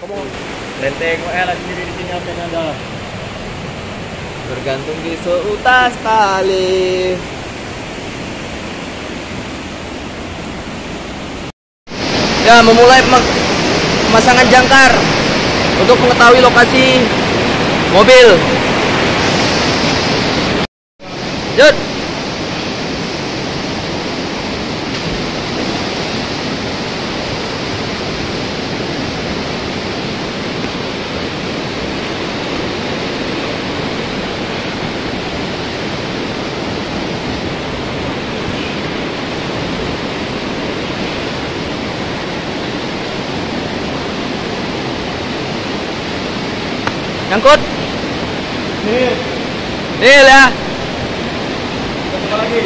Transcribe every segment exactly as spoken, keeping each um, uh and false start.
kamu lenteng W L sendiri di sini apa yang ada? Bergantung di seutas tali. Ya, memulai pemasangan jangkar untuk mengetahui lokasi mobil. Yuk. Nyangkut. Nih, Nih ya. coba lagi.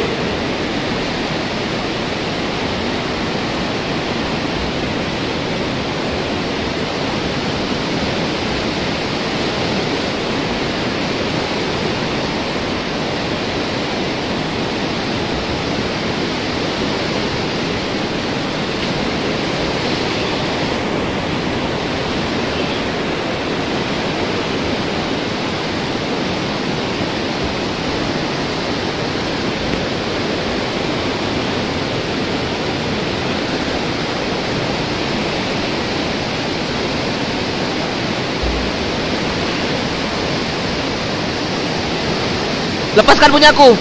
Lepaskan punyaku.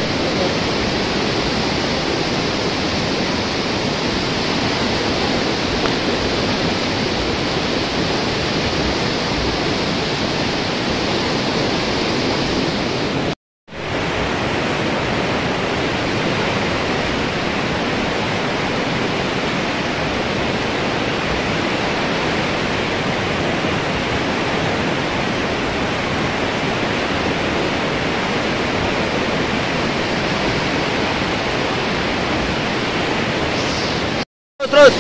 Terus.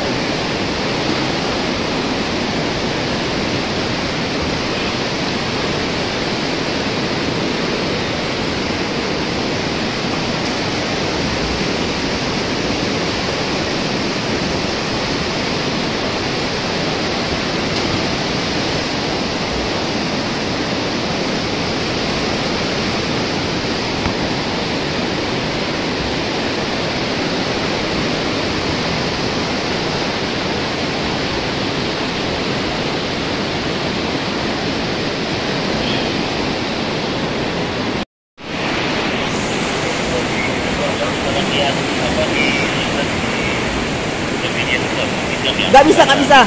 Gak bisa, gak bisa.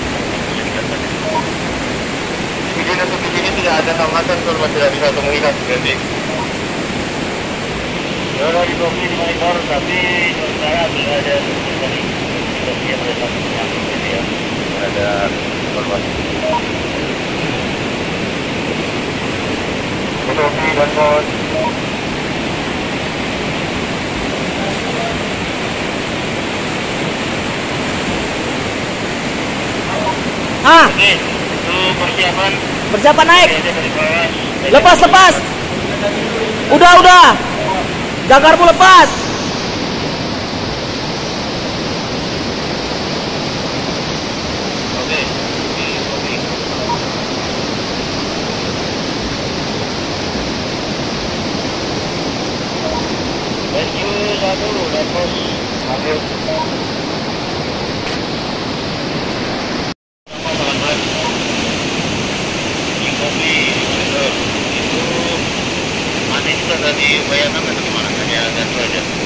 Izin untuk di sini tidak ada tamatan kalau tidak bisa temui kan jadi. Ya di kopi di monitor tapi sementara belum ada dari kopi yang ada jadi ya ada informasi. Kopi dan pos. Ah, Oke, itu persiapan. persiapan naik. Lepas. Lepas, lepas. Udah, udah. Jangkarmu lepas. Oke. Oke. Rescue satu, lepas. Ambil. Itu manis dari bayangan atau gimana? Hanya satu aja.